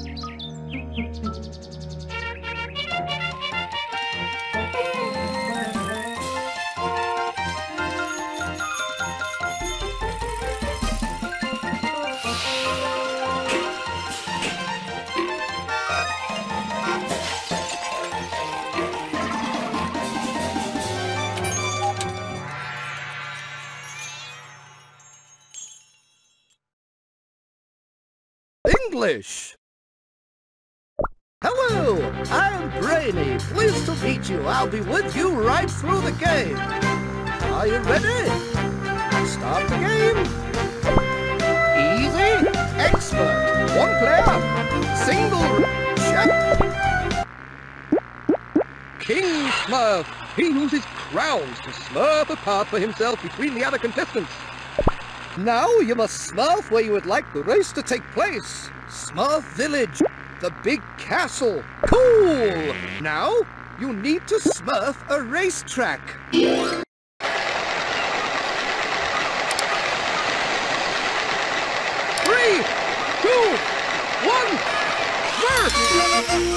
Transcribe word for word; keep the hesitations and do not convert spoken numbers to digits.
English. Hello, I'm Brainy. Pleased to meet you. I'll be with you right through the game. Are you ready? Start the game. Easy, expert, one player, single, chef. King Smurf. He uses crowns to smurf a path for himself between the other contestants. Now you must smurf where you would like the race to take place. Smurf Village, the big castle. Cool! Now you need to smurf a racetrack. Three, two, one, smurf!